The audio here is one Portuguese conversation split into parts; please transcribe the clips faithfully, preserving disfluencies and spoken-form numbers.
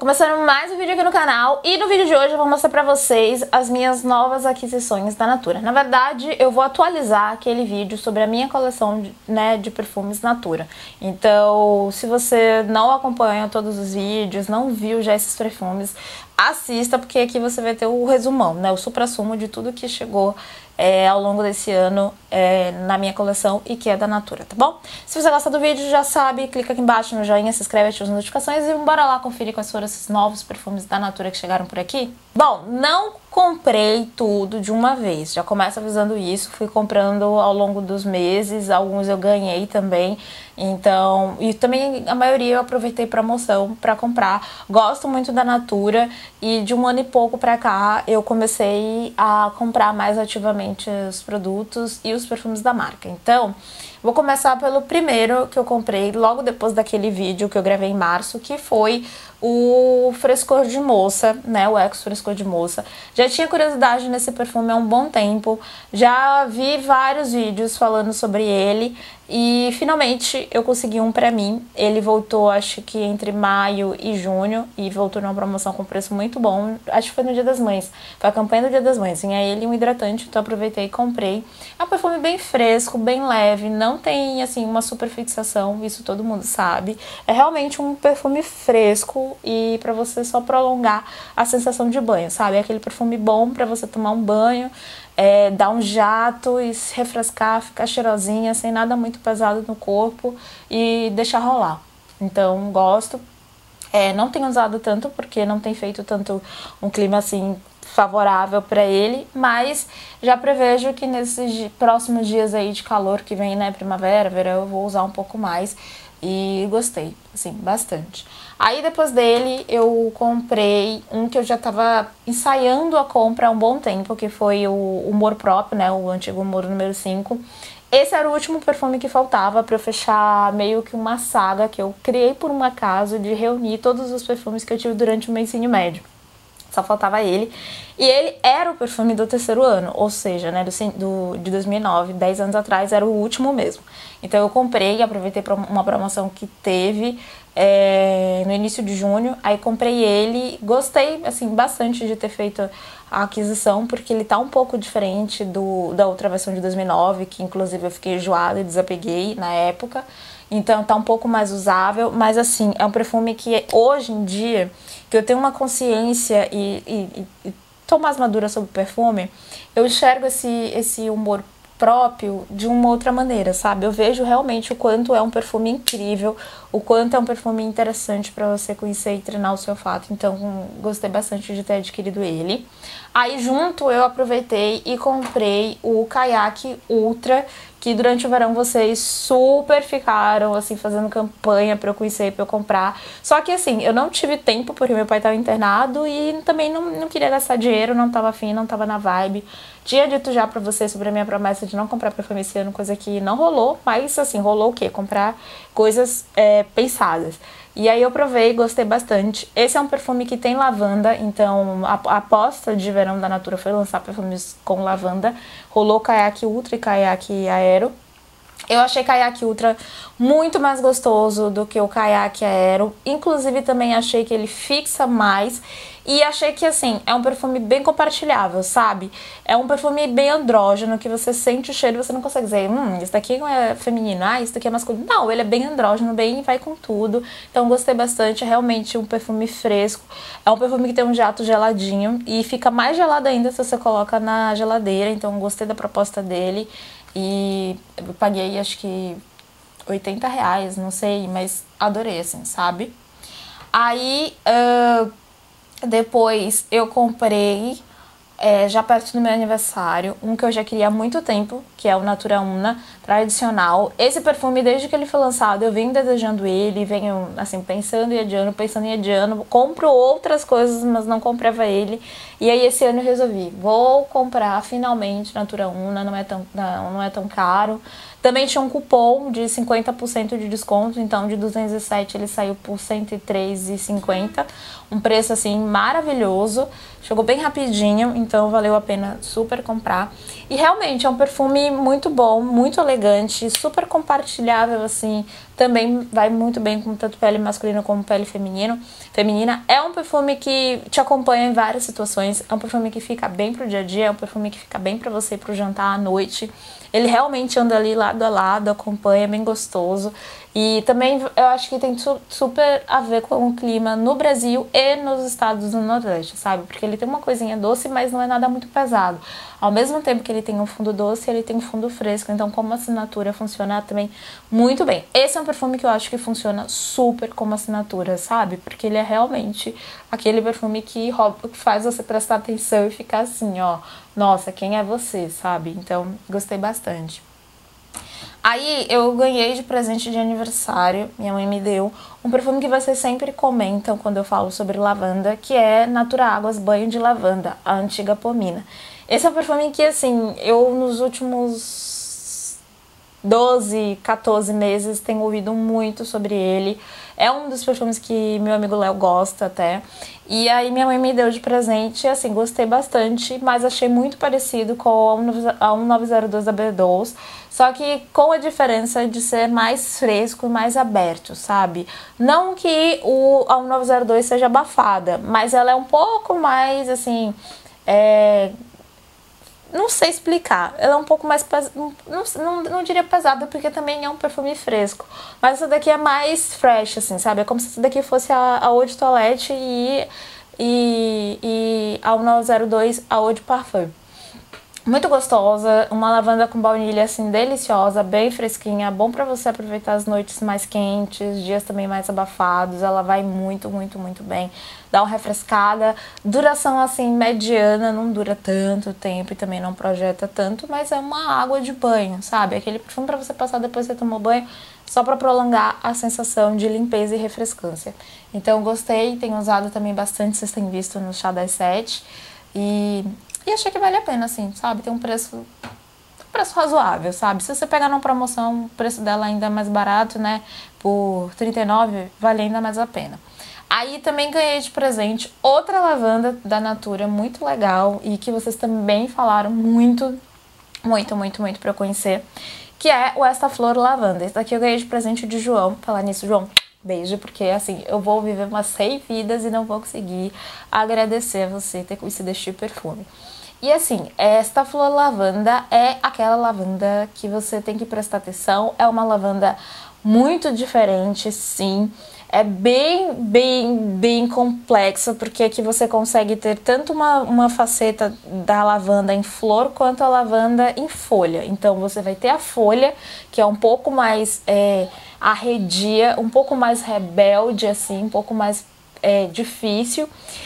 Começando mais um vídeo aqui no canal, e no vídeo de hoje eu vou mostrar pra vocês as minhas novas aquisições da Natura. Na verdade, eu vou atualizar aquele vídeo sobre a minha coleção de, né, de perfumes Natura. Então, se você não acompanha todos os vídeos, não viu já esses perfumes, assista, porque aqui você vai ter o resumão, né, o suprassumo de tudo que chegou É, ao longo desse ano é, na minha coleção e que é da Natura, tá bom? Se você gosta do vídeo, já sabe, clica aqui embaixo no joinha, se inscreve, ativa as notificações e bora lá conferir quais foram esses novos perfumes da Natura que chegaram por aqui. Bom, não comprei tudo de uma vez, já começo avisando isso, fui comprando ao longo dos meses, alguns eu ganhei também, então, e também a maioria eu aproveitei promoção pra comprar. Gosto muito da Natura e de um ano e pouco pra cá eu comecei a comprar mais ativamente os produtos e os perfumes da marca. Então, vou começar pelo primeiro que eu comprei logo depois daquele vídeo que eu gravei em março, que foi o Frescor de Moça, né, o Ex Frescor de Moça. Já tinha curiosidade nesse perfume há um bom tempo, já vi vários vídeos falando sobre ele e finalmente eu consegui um pra mim. Ele voltou, acho que entre maio e junho, e voltou numa promoção com preço muito bom, acho que foi no Dia das Mães, foi a campanha do Dia das Mães, tinha ele um hidratante, então aproveitei e comprei. É um perfume bem fresco, bem leve, não tem assim uma super fixação, isso todo mundo sabe, é realmente um perfume fresco e pra você só prolongar a sensação de banho, sabe? É aquele perfume bom pra você tomar um banho, é, dar um jato e se refrescar, ficar cheirosinha, sem nada muito pesado no corpo e deixar rolar. Então, gosto. É, não tenho usado tanto porque não tem feito tanto um clima assim favorável pra ele, mas já prevejo que nesses próximos dias aí de calor que vem, né, primavera, verão, eu vou usar um pouco mais e gostei, assim, bastante. Aí depois dele eu comprei um que eu já tava ensaiando a compra há um bom tempo, que foi o Humor Próprio, né, o antigo Humor número cinco. Esse era o último perfume que faltava pra eu fechar meio que uma saga que eu criei por um acaso de reunir todos os perfumes que eu tive durante o meu ensino médio. Só faltava ele. E ele era o perfume do terceiro ano, ou seja, né, do, do, de dois mil e nove, dez anos atrás, era o último mesmo. Então eu comprei, aproveitei para uma promoção que teve é, no início de junho, aí comprei ele, gostei assim bastante de ter feito a aquisição, porque ele tá um pouco diferente do, da outra versão de dois mil e nove, que inclusive eu fiquei enjoada e desapeguei na época. Então tá um pouco mais usável, mas assim, é um perfume que hoje em dia, que eu tenho uma consciência e, e, e tô mais madura sobre o perfume, eu enxergo esse, esse humor próprio de uma outra maneira, sabe? Eu vejo realmente o quanto é um perfume incrível, o quanto é um perfume interessante pra você conhecer e treinar o seu olfato. Então, gostei bastante de ter adquirido ele. Aí, junto, eu aproveitei e comprei o Caiaque Ultra, que durante o verão vocês super ficaram, assim, fazendo campanha pra eu conhecer, pra eu comprar. Só que, assim, eu não tive tempo, porque meu pai tava internado e também não, não queria gastar dinheiro, não tava afim, não tava na vibe. Tinha dito já pra vocês sobre a minha promessa de não comprar perfume esse ano, coisa que não rolou, mas, assim, rolou o quê? Comprar coisas é, pensadas. E aí eu provei, gostei bastante. Esse é um perfume que tem lavanda, então a, a aposta de verão da Natura foi lançar perfumes com lavanda. Rolou Caiaque Ultra e Caiaque Aero. Eu achei Caiaque Ultra muito mais gostoso do que o Caiaque Aero. Inclusive também achei que ele fixa mais. E achei que, assim, é um perfume bem compartilhável, sabe? É um perfume bem andrógeno, que você sente o cheiro e você não consegue dizer, hum, isso daqui não é feminino, ah, isso daqui é masculino. Não, ele é bem andrógeno, bem vai com tudo. Então gostei bastante, é realmente um perfume fresco. É um perfume que tem um jato geladinho e fica mais gelado ainda se você coloca na geladeira. Então gostei da proposta dele e eu paguei, acho que oitenta reais, não sei, mas adorei, assim, sabe? Aí, uh, depois eu comprei, é, já perto do meu aniversário, um que eu já queria há muito tempo, que é o Natura Una tradicional. Esse perfume, desde que ele foi lançado, eu venho desejando ele, venho, assim, pensando e adiando, pensando e adiando. Compro outras coisas, mas não comprava ele. E aí esse ano eu resolvi, vou comprar finalmente Natura Una, não é tão, não, não é tão caro. Também tinha um cupom de cinquenta por cento de desconto, então de duzentos e sete ele saiu por cento e três reais e cinquenta centavos. Um preço assim maravilhoso, chegou bem rapidinho, então valeu a pena super comprar. E realmente é um perfume muito bom, muito elegante, super compartilhável assim, também vai muito bem com tanto pele masculina como pele feminino, feminina. É um perfume que te acompanha em várias situações, é um perfume que fica bem pro dia a dia, é um perfume que fica bem pra você ir pro jantar à noite. Ele realmente anda ali lado a lado, acompanha, é bem gostoso. E também eu acho que tem su super a ver com o clima no Brasil e nos estados do Nordeste, sabe? Porque ele tem uma coisinha doce, mas não é nada muito pesado. Ao mesmo tempo que ele tem um fundo doce, ele tem um fundo fresco. Então, como assinatura, funciona também muito bem. Esse é um perfume que eu acho que funciona super como assinatura, sabe? Porque ele é realmente aquele perfume que, rouba, que faz você prestar atenção e ficar assim, ó... Nossa, quem é você, sabe? Então, gostei bastante. Aí, eu ganhei de presente de aniversário, minha mãe me deu, um perfume que vocês sempre comentam quando eu falo sobre lavanda, que é Natura Águas Banho de Lavanda, a antiga pomina. Esse é um perfume que, assim, eu nos últimos doze, quatorze meses tenho ouvido muito sobre ele. É um dos perfumes que meu amigo Léo gosta até. E aí minha mãe me deu de presente, assim, gostei bastante, mas achei muito parecido com a um nove zero dois da Bedols, só que com a diferença de ser mais fresco e mais aberto, sabe? Não que o, a um nove zero dois seja abafada, mas ela é um pouco mais, assim, é... não sei explicar, ela é um pouco mais, pes... não, não, não diria pesada, porque também é um perfume fresco, mas essa daqui é mais fresh, assim, sabe, é como se essa daqui fosse a, a Eau de Toilette e, e, e a nove zero dois a Eau de Parfum. Muito gostosa, uma lavanda com baunilha assim deliciosa, bem fresquinha, bom pra você aproveitar as noites mais quentes, dias também mais abafados, ela vai muito, muito, muito bem. Dá uma refrescada, duração assim mediana, não dura tanto tempo e também não projeta tanto, mas é uma água de banho, sabe? Aquele perfume pra você passar depois que você tomou banho, só pra prolongar a sensação de limpeza e refrescância. Então gostei, tenho usado também bastante, vocês têm visto no Chá das Sete, e... E achei que vale a pena, assim, sabe? Tem um preço, um preço razoável, sabe? Se você pegar numa promoção, o preço dela ainda é mais barato, né? Por trinta e nove reais, vale ainda mais a pena. Aí também ganhei de presente outra lavanda da Natura, muito legal. E que vocês também falaram muito, muito, muito, muito pra eu conhecer. Que é o Esta Flor Lavanda. Esse daqui eu ganhei de presente de João. Falar nisso, João... Beijo, porque assim, eu vou viver umas cem vidas e não vou conseguir agradecer a você ter conhecido este perfume. E assim, esta flor lavanda é aquela lavanda que você tem que prestar atenção, é uma lavanda muito diferente, sim. É bem, bem, bem complexo, porque aqui você consegue ter tanto uma, uma faceta da lavanda em flor, quanto a lavanda em folha. Então você vai ter a folha, que é um pouco mais é, arredia, um pouco mais rebelde, assim, um pouco mais é, difícil,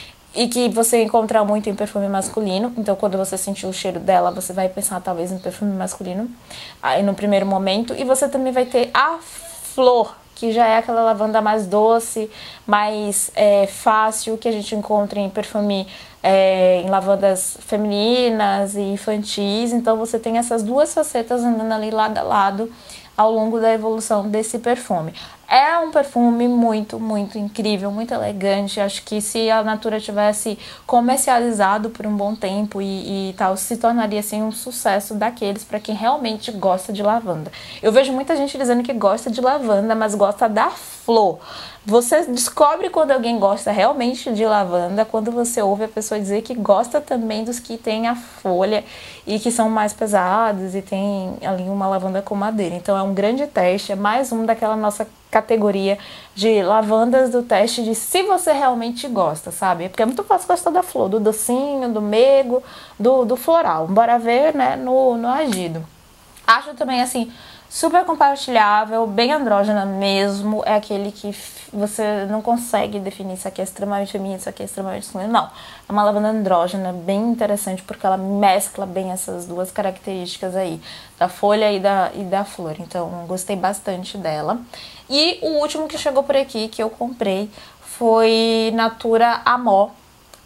e que você encontra muito em perfume masculino. Então quando você sentir o cheiro dela, você vai pensar talvez em perfume masculino, aí no primeiro momento. E você também vai ter a flor, que já é aquela lavanda mais doce, mais é, fácil, que a gente encontra em perfume, é, em lavandas femininas e infantis. Então você tem essas duas facetas andando ali lado a lado ao longo da evolução desse perfume. É um perfume muito, muito incrível, muito elegante. Acho que se a Natura tivesse comercializado por um bom tempo e, e tal, se tornaria assim um sucesso daqueles para quem realmente gosta de lavanda. Eu vejo muita gente dizendo que gosta de lavanda, mas gosta da flor. Você descobre quando alguém gosta realmente de lavanda quando você ouve a pessoa dizer que gosta também dos que tem a folha e que são mais pesados e tem ali uma lavanda com madeira. Então é um grande teste, é mais um daquela nossa categoria de lavandas do teste de se você realmente gosta, sabe? Porque é muito fácil gostar da flor, do docinho, do meigo, do, do floral. Bora ver, né, no, no agido. Acho também, assim, super compartilhável, bem andrógena mesmo. É aquele que você não consegue definir se aqui é extremamente feminino, se aqui é extremamente masculino. Não, é uma lavanda andrógena bem interessante, porque ela mescla bem essas duas características aí, da folha e da, e da flor. Então, gostei bastante dela. E o último que chegou por aqui, que eu comprei, foi Natura Amor,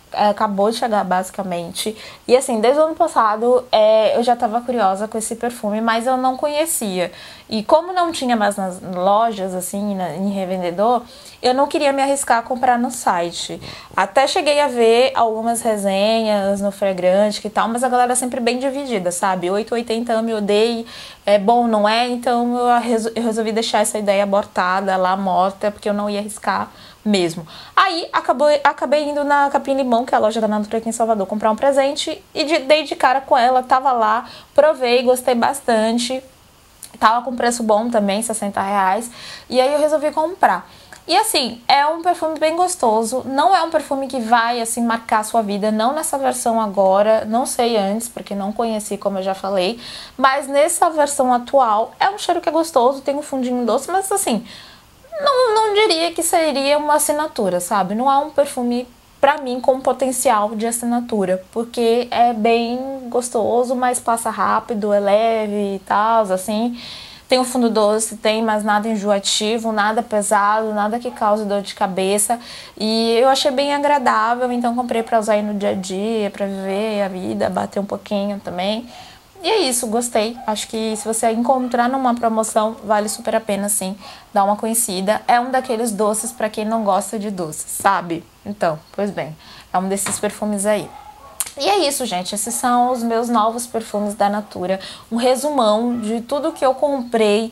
acabou de chegar basicamente. E assim, desde o ano passado é, eu já tava curiosa com esse perfume, mas eu não conhecia. E como não tinha mais nas lojas, assim, na, em revendedor, eu não queria me arriscar a comprar no site. Até cheguei a ver algumas resenhas no Fragrante e tal, mas a galera é sempre bem dividida, sabe? oito ou oitenta ame, odeie, é bom, não é? Então eu resolvi deixar essa ideia abortada lá, morta, porque eu não ia arriscar mesmo. Aí acabou, acabei indo na Capim Limão, que é a loja da Natura aqui em Salvador, comprar um presente e de, dei de cara com ela, tava lá, provei, gostei bastante, tava com preço bom também, sessenta reais, e aí eu resolvi comprar. E assim, é um perfume bem gostoso, não é um perfume que vai assim marcar a sua vida, não nessa versão agora, não sei antes, porque não conheci, como eu já falei, mas nessa versão atual é um cheiro que é gostoso, tem um fundinho doce, mas assim, Não, não diria que seria uma assinatura, sabe? Não é um perfume, pra mim, com potencial de assinatura, porque é bem gostoso, mas passa rápido, é leve e tal, assim. Tem um fundo doce, tem, mas nada enjoativo, nada pesado, nada que cause dor de cabeça. E eu achei bem agradável, então comprei pra usar aí no dia a dia, pra viver a vida, bater um pouquinho também. E é isso, gostei. Acho que se você encontrar numa promoção, vale super a pena, sim, dar uma conhecida. É um daqueles doces pra quem não gosta de doces, sabe? Então, pois bem, é um desses perfumes aí. E é isso, gente. Esses são os meus novos perfumes da Natura. Um resumão de tudo que eu comprei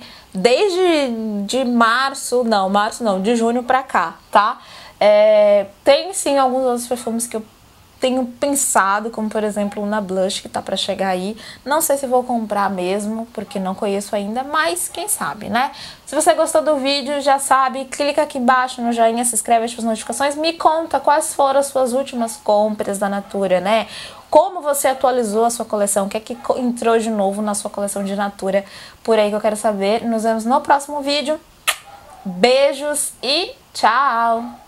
desde de março, não, março não, de junho pra cá, tá? É, tem, sim, alguns outros perfumes que eu tenho pensado, como por exemplo o Na Blush, que tá pra chegar aí. Não sei se vou comprar mesmo, porque não conheço ainda, mas quem sabe, né? Se você gostou do vídeo, já sabe, clica aqui embaixo no joinha, se inscreve, ativa as notificações, me conta quais foram as suas últimas compras da Natura, né? Como você atualizou a sua coleção, o que é que entrou de novo na sua coleção de Natura, por aí que eu quero saber. Nos vemos no próximo vídeo. Beijos e tchau!